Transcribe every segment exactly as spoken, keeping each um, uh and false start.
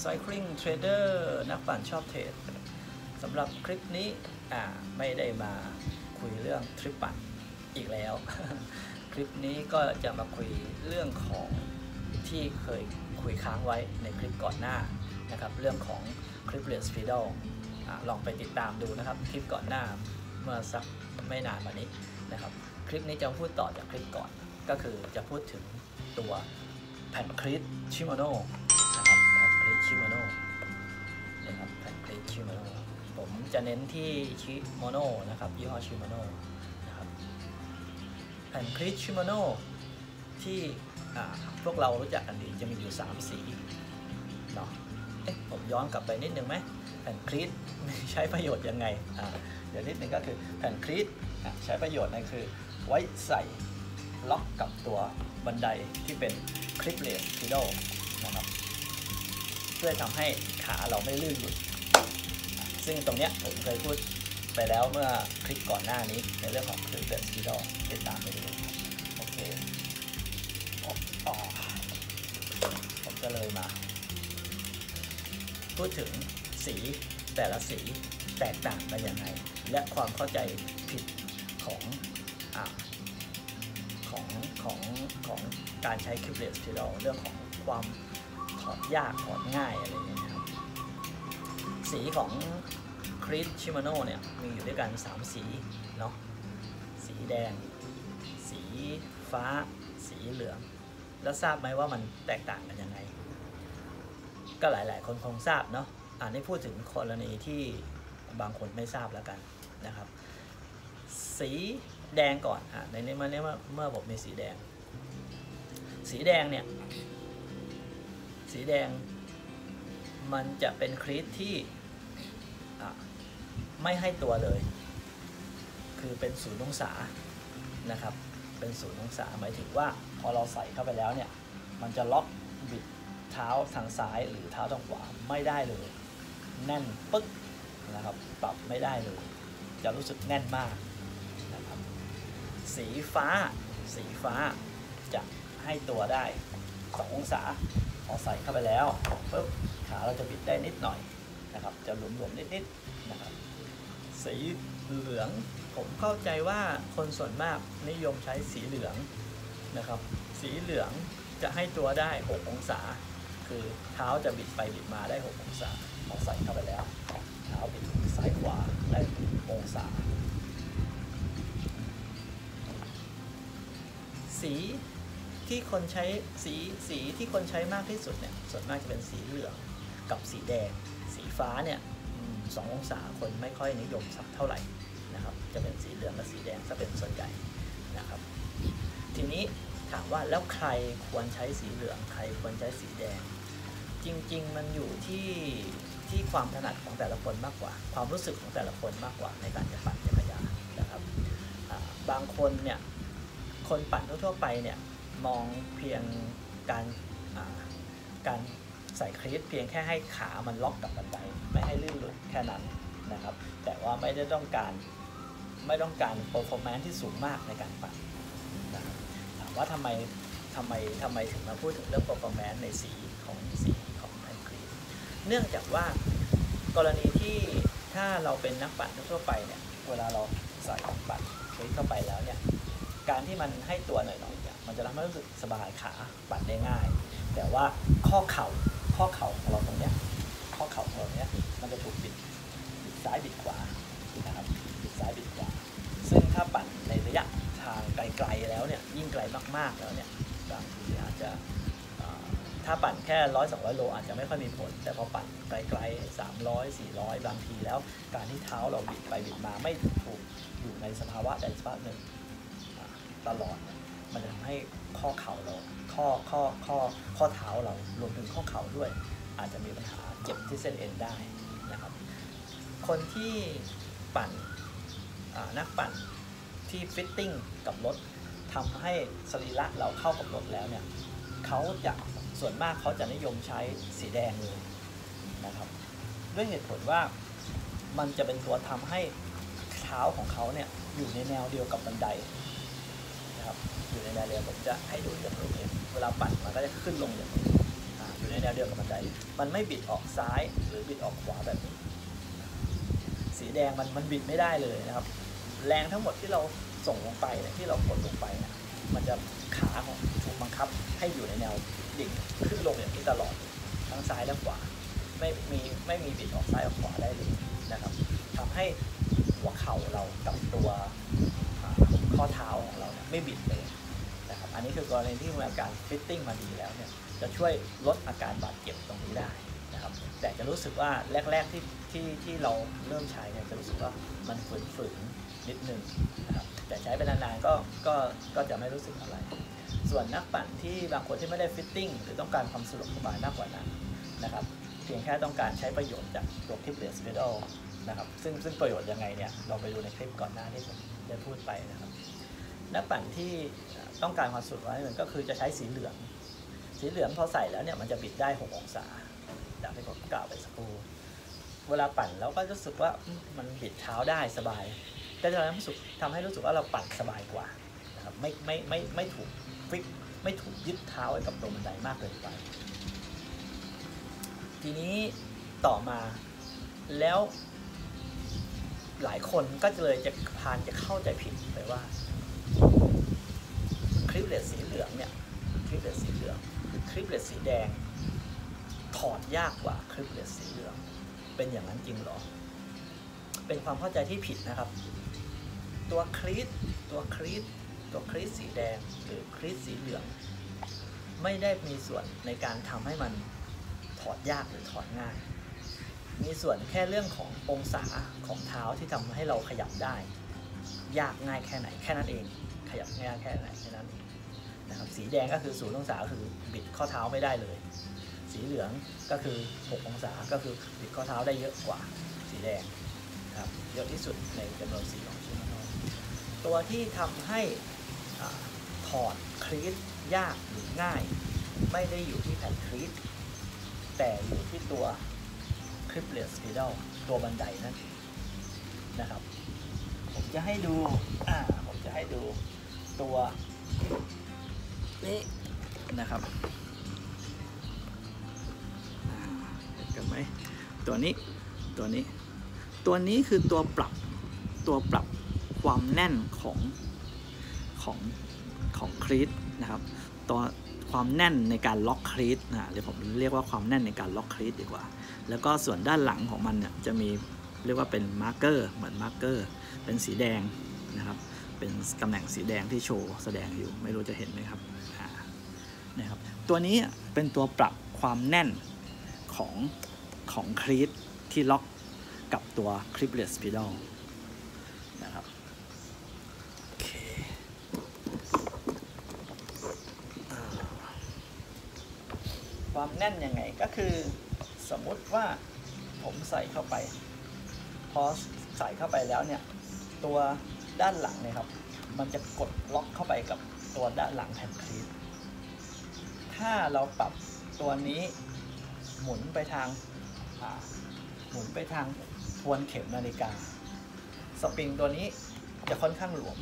Cycling Trader นักปั่นชอบเทรดสำหรับคลิปนี้อ่าไม่ได้มาคุยเรื่องทริปปั่นอีกแล้ว คลิปนี้ก็จะมาคุยเรื่องของที่เคยคุยค้างไว้ในคลิปก่อนหน้านะครับเรื่องของคลิปเรียนสปีดอลลองไปติดตามดูนะครับคลิปก่อนหน้าเมื่อสักไม่นานมานี้นะครับคลิปนี้จะพูดต่อจากคลิปก่อนก็คือจะพูดถึงตัวแผ่นคลิปชิโมโน่นะครับแผ่นคลิปชิโมโน่นะครับแผ่นคลิปชิโมโน่ผมจะเน้นที่ชิโมโน่นะครับยี่ห้อชิโมโน่นะครับแผ่นคลิปชิโมโน่ที่พวกเรารู้จักกันดีจะมีอยู่สามสีเนาะเอ๊ะผมย้อนกลับไปนิดนึงไหมแผ่นคลิปใช้ประโยชน์ยังไงอ่าเดี๋ยวนิดนึงก็คือแผ่นคลิปใช้ประโยชน์นั่นคือไว้ใส่ล็อกกับตัวบันไดที่เป็นคลิปเลสพีดอลนะครับเพื่อทำให้ขาเราไม่ลื่นหลุดซึ่งตรงเนี้ยผมเคยพูดไปแล้วเมื่อคลิปก่อนหน้านี้ในเรื่องของคลิปเลสพีดอลติดตามไปดูโอเคผมจะเลยมาพูดถึงสีแต่ละสีแตกต่างกันยังไงและความเข้าใจผิดของอ่าของของของการใช้คลิปเลสพีดอลเรื่องของความถอดยากถอดง่ายอะไรอย่างเงี้ยครับสีของคริสชิโมโน่เนี่ยมีอยู่ด้วยกันสามสีเนาะสีแดงสีฟ้าสีเหลืองแล้วทราบไหมว่ามันแตกต่างกันยังไงก็หลายๆคนคงทราบเนาะอันนี้พูดถึงกรณีที่บางคนไม่ทราบแล้วกันนะครับสีแดงก่อนอ่ะในนี้มาเนี้ยเมื่อผมมีสีแดงสีแดงเนี่ยสีแดงมันจะเป็นครีสที่ไม่ให้ตัวเลยคือเป็นศูนย์องศานะครับเป็นศูนย์องศาหมายถึงว่าพอเราใส่เข้าไปแล้วเนี่ยมันจะล็อกบิดเท้าทางซ้ายหรือเท้าทางขวาไม่ได้เลยแน่นปึ๊กนะครับปรับไม่ได้เลยจะรู้สึกแน่นมากนะครับสีฟ้าสีฟ้าจะให้ตัวได้สององศาพอใส่เข้าไปแล้วปึ๊บขาเราจะบิดได้นิดหน่อยนะครับจะหลวมๆนิดๆนะครับสีเหลืองผมเข้าใจว่าคนส่วนมากนิยมใช้สีเหลืองนะครับสีเหลืองจะให้ตัวได้หกองศาคือเท้าจะบิดไปบิดมาได้หกองศาพอใส่เข้าไปแล้วเท้าบิดซ้ายขวาได้องศาสีที่คนใช้สีสีที่คนใช้มากที่สุดเนี่ยส่วนมากจะเป็นสีเหลืองกับสีแดงสีฟ้าเนี่ยสององศาคนไม่ค่อยนิยมสักเท่าไหร่นะครับจะเป็นสีเหลืองและสีแดงจะเป็นส่วนใหญ่นะครับทีนี้ถามว่าแล้วใครควรใช้สีเหลืองใครควรใช้สีแดงจริงๆมันอยู่ที่ที่ความถนัดของแต่ละคนมากกว่าความรู้สึกของแต่ละคนมากกว่าในการจะปั่นจักรยานนะครับบางคนเนี่ยคนปั่นทั่วๆไปเนี่ยมองเพียงการการใส่คลีทเพียงแค่ให้ขามันล็อกกับบันไดไม่ให้ลื่นหลุดแค่นั้นนะครับแต่ว่าไม่ได้ต้องการไม่ต้องการ performance ที่สูงมากในการปั่นนะครับถามว่าทำไมทำไมทำไมถึงมาพูดถึงเรื่อง performance ในสีของสีของแผ่นคลีทเนื่องจากว่ากรณีที่ถ้าเราเป็นนักปั่นทั่วไปเนี่ยเวลาเราใส่ปั่นคลีทเข้าไปแล้วเนี่ยการที่มันให้ตัวหน่อยๆเนี่ยมันจะทำให้รู้สึกสบายขาปั่นได้ง่ายแต่ว่าข้อเข่าข้อเข่าของเราตรงเนี้ยข้อเข่าของเราเนี้ยมันจะถูกบิดบิดซ้ายบิดขวานะครับบิดซ้ายบิดขวาซึ่งถ้าปั่นในระยะทางไกลๆแล้วเนี่ยยิ่งไกลมากๆแล้วเนี่ยบางทีอาจจะถ้าปั่นแค่ร้อยสองร้อยโลอาจจะไม่ค่อยมีผลแต่พอปั่นไกลๆสามร้อยสี่ร้อยบางทีแล้วการที่เท้าเราบิดไปบิดมาไม่ถูกอยู่ในสภาวะใดสภาวะหนึ่งตลอดมันจะทำให้ข้อเข่าเราข้อข้อข้อข้อเท้าเรารวมถึงข้อเข่าด้วยอาจจะมีปัญหาเจ็บที่เส้นเอ็นได้นะครับคนที่ปั่นนักปั่นที่ฟิตติ้งกับรถทำให้สรีระเราเข้ากับรถแล้วเนี่ยเขาจะส่วนมากเขาจะนิยมใช้สีแดงเลยนะครับด้วยเหตุผลว่ามันจะเป็นตัวทำให้เท้าของเขาเนี่ยอยู่ในแนวเดียวกับบันไดนะครับอยู่ในแนวเดียวผมจะให้ดูอย่างนี้เวลาปั่นมันก็จะขึ้นลงอย่างนี้อยู่ในแนวเดียวกับบันไดมันไม่บิดออกซ้ายหรือบิดออกขวาแบบนี้สีแดงมันมันบิดไม่ได้เลยนะครับแรงทั้งหมดที่เราส่งลงไปเนี่ยที่เรากดลงไปเนี่ยมันจะขาของถูกบังคับให้อยู่ในแนวดิ่งขึ้นลงอย่างนี้ตลอดทั้งซ้ายและขวาไม่มีไม่มีบิดออกซ้ายออกขวาได้เลยนะครับทำให้หัวเข่าเรากับตัวข้อเท้าของเราไม่บิดเลยนะครับอันนี้คือกรณีที่มีอาการฟิตติ้งมาดีแล้วเนี่ยจะช่วยลดอาการบาดเจ็บตรงนี้ได้นะครับแต่จะรู้สึกว่าแรกๆที่ที่ที่เราเริ่มใช้เนี่ยจะรู้สึกว่ามันฝืนๆนิดนึงนะครับแต่ใช้ไปนานๆก็ก็ก็จะไม่รู้สึกอะไรส่วนนักปั่นที่บางคนที่ไม่ได้ฟิตติ้งหรือต้องการความสะดวกสบายมากกว่านั้นนะครับเพียงแค่ต้องการใช้ประโยชน์จากตัวคลิปเลสเพดอลนะครับซึ่งซึ่งประโยชน์ยังไงเนี่ยเราไปดูในคลิปก่อนหน้าที่ผมได้พูดไปนะครับนักปั่นที่ต้องการความสะดวกสบายมันก็คือจะใช้สีเหลืองสีเหลืองพอใส่แล้วเนี่ยมันจะบิดได้หกองศาจากที่ผมกล่าวไปสักครู่เวลาปั่นแล้วก็รู้สึกว่ามันบิดเท้าได้สบายก็จะทำให้รู้สึกทำให้รู้สึกว่าเราปั่นสบายกว่านะครับไม่ไม่ไม่ไม่ถูกฟิกไม่ถูกยึดเท้าไว้กับตัวบันไดมากเกินไปทีนี้ต่อมาแล้วหลายคนก็เลยจะพานจะเข้าใจผิดไปว่าคลิปเลสสีเหลืองเนี่ยคลิปเลสสีเหลืองคลิปเลสสีแดงถอดยากกว่าคลิปเลสสีเหลืองเป็นอย่างนั้นจริงหรอเป็นความเข้าใจที่ผิดนะครับตัวคลีตตัวคลีตตัวคลีตสีแดงหรือคลีตสีเหลืองไม่ได้มีส่วนในการทำให้มันถอดยากหรือถอดง่ายมีส่วนแค่เรื่องขององศาของเท้าที่ทำให้เราขยับได้ยากง่ายแค่ไหนแค่นั้นเองขยับง่ายแค่ไหนแค่นั้นเองนะครับสีแดงก็คือศูนย์องศาคือบิดข้อเท้าไม่ได้เลยสีเหลืองก็คือหกองศาก็คือบิดข้อเท้าได้เยอะกว่าสีแดงครับเยอะที่สุดในจำนวนสีของชิ้นงานตัวที่ทำให้ถอดคลีตยากหรือง่ายไม่ได้อยู่ที่แผ่นคลีตแต่อยู่ที่ตัวคลิปเลสเพดอลตัวบันไดนั่นเองนะครับผมจะให้ดูอ่าผมจะให้ดูตัวนี้นะครับเห็นกันไหมตัวนี้ตัวนี้ตัวนี้คือตัวปรับตัวปรับความแน่นของของของคลีตนะครับตัวความแน่นในการล็อกคลีตนะเดี๋ยวผมเรียกว่าความแน่นในการล็อกคลีตดีกว่าแล้วก็ส่วนด้านหลังของมันเนี่ยจะมีเรียกว่าเป็นมาร์กเกอร์เหมือนมาร์กเกอร์เป็นสีแดงนะครับเป็นตำแหน่งสีแดงที่โชว์แสดงอยู่ไม่รู้จะเห็นไหมครับนะครับตัวนี้เป็นตัวปรับความแน่นของของคลีตที่ล็อกกับตัวคลิปเลสเพดอลนะครับโอเคความแน่นยังไงก็คือสมมุติว่าผมใส่เข้าไปพอใส่เข้าไปแล้วเนี่ยตัวด้านหลังเนี่ยครับมันจะกดล็อกเข้าไปกับตัวด้านหลังแผ่นคลีตถ้าเราปรับตัวนี้หมุนไปทางหมุนไปทางทวนเข็มนาฬิกาสปริงตัวนี้จะค่อนข้างหลวม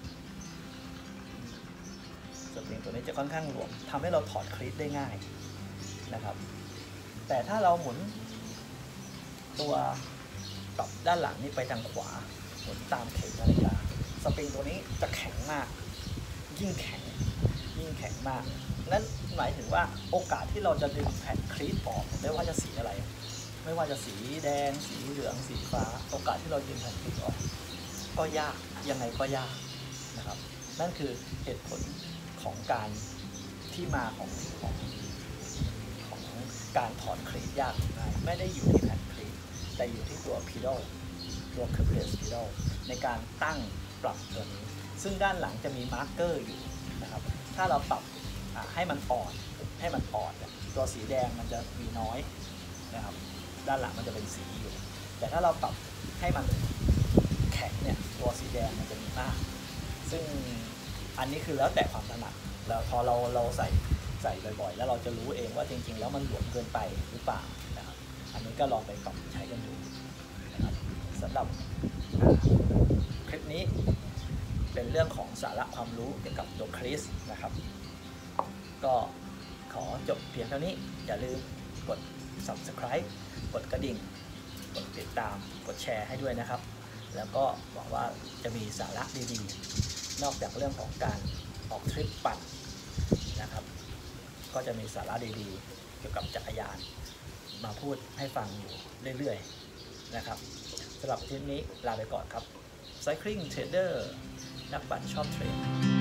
สปริงตัวนี้จะค่อนข้างหลวมทำให้เราถอดคลีตได้ง่ายนะครับแต่ถ้าเราหมุนตัวปรับด้านหลังนี้ไปทางขวาหมุนตามเข็มนาฬิกาสปริงตัวนี้จะแข็งมากยิ่งแข็งยิ่งแข็งมากนั่นหมายถึงว่าโอกาสที่เราจะดึงแผ่นคลีตออกไม่ว่าจะสีอะไรไม่ว่าจะสีแดงสีเหลืองสีฟ้าโอกาสที่เราดึงแผ่นคลีตออกก็ยากยังไงก็ยากนะครับนั่นคือเหตุผลของการที่มาของของของการถอดคลีตยากง่ายไม่ได้อยู่ที่แผ่นคลีตแต่อยู่ที่ตัวพีดอลตัวคลิปเลสพีดอลในการตั้งปรับตัวนี้ซึ่งด้านหลังจะมีมาร์กเกอร์อยู่นะครับถ้าเราปรับให้มันอ่อนให้มันอ่อนตัวสีแดงมันจะมีน้อยนะครับด้านหลังมันจะเป็นสีอยู่แต่ถ้าเราปรับให้มันแข็งเนี่ยตัวสีแดงมันจะมีมากซึ่งอันนี้คือแล้วแต่ความถนัดแล้วพอเราเราใส่ใส่บ่อยๆแล้วเราจะรู้เองว่าจริงๆแล้วมันหลวมเกินไปหรือเปล่านะครับอันนี้ก็ลองไปปรับใช้กันดูนะครับสำหรับคลิปนี้เป็นเรื่องของสาระความรู้เกี่ยวกับตัวคลีตนะครับก็ขอจบเพียงเท่านี้อย่าลืมกด Subscribe กดกระดิ่งกดติดตามกดแชร์ให้ด้วยนะครับแล้วก็หวังว่าจะมีสาระดีๆนอกจากเรื่องของการออกทริปปั่นนะครับก็จะมีสาระดีๆเกี่ยวกับจักรยานมาพูดให้ฟังอยู่เรื่อยๆนะครับสำหรับทริปนี้ลาไปก่อนครับ Cycling Trader นักปั่นชอบเทรน